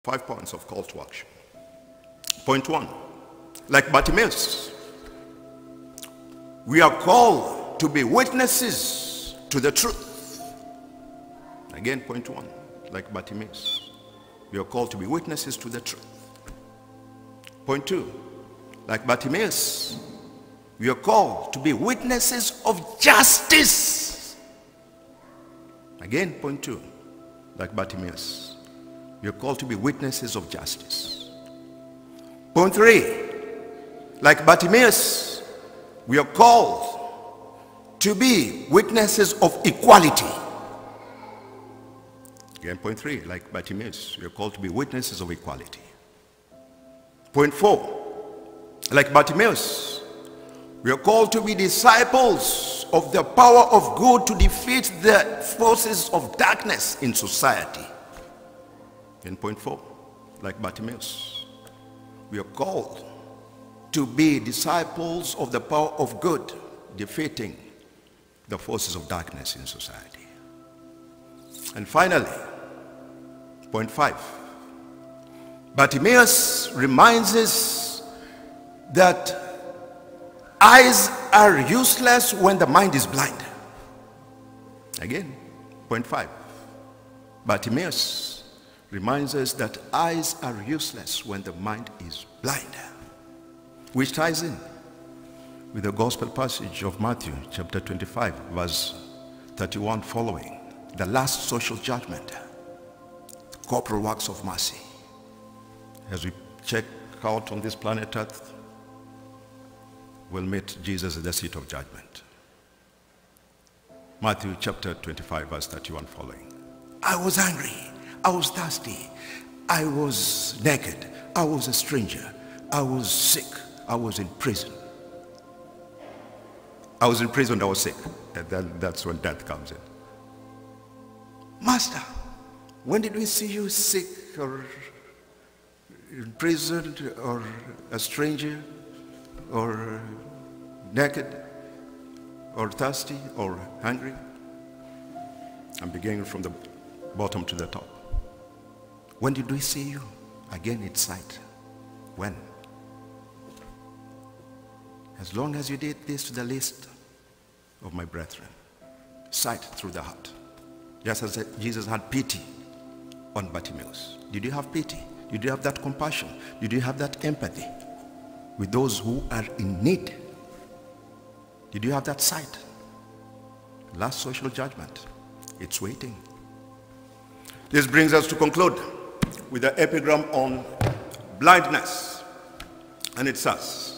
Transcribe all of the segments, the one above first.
5 points of call to action. Point 1, like Bartimaeus, we are called to be witnesses to the truth. Again, point 1, like Bartimaeus, we are called to be witnesses to the truth. Point 2, like Bartimaeus, we are called to be witnesses of justice. Again, point 2, like Bartimaeus, we are called to be witnesses of justice. Point 3, like Bartimaeus, we are called to be witnesses of equality. Again, point 3, like Bartimaeus, we are called to be witnesses of equality. Point 4, like Bartimaeus, we are called to be disciples of the power of good to defeat the forces of darkness in society. And point 4, like Bartimaeus, we are called to be disciples of the power of good, defeating the forces of darkness in society. And finally, point 5, Bartimaeus reminds us that eyes are useless when the mind is blind. Again, point 5, Bartimaeus reminds us that eyes are useless when the mind is blind, which ties in with the gospel passage of Matthew chapter 25 verse 31 following, the last social judgment, the corporal works of mercy. As we check out on this planet Earth, we'll meet Jesus at the seat of judgment. Matthew chapter 25 verse 31 following. I was hungry, I was thirsty, I was naked, I was a stranger, I was sick, I was in prison. I was in prison, I was sick. And then that's when death comes in. Master, when did we see you sick or in prison or a stranger or naked or thirsty or hungry? I'm beginning from the bottom to the top. When did we see you? Again, it's sight. When? As long as you did this to the least of my brethren, sight through the heart. Just as Jesus had pity on Bartimaeus. Did you have pity? Did you have that compassion? Did you have that empathy with those who are in need? Did you have that sight? Last social judgment, it's waiting. This brings us to conclude with the epigram on blindness. And it says,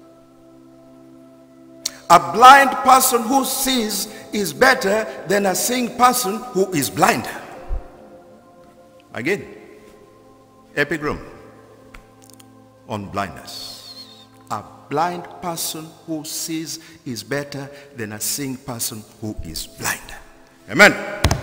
a blind person who sees is better than a seeing person who is blind. Again, epigram on blindness. A blind person who sees is better than a seeing person who is blind. Amen.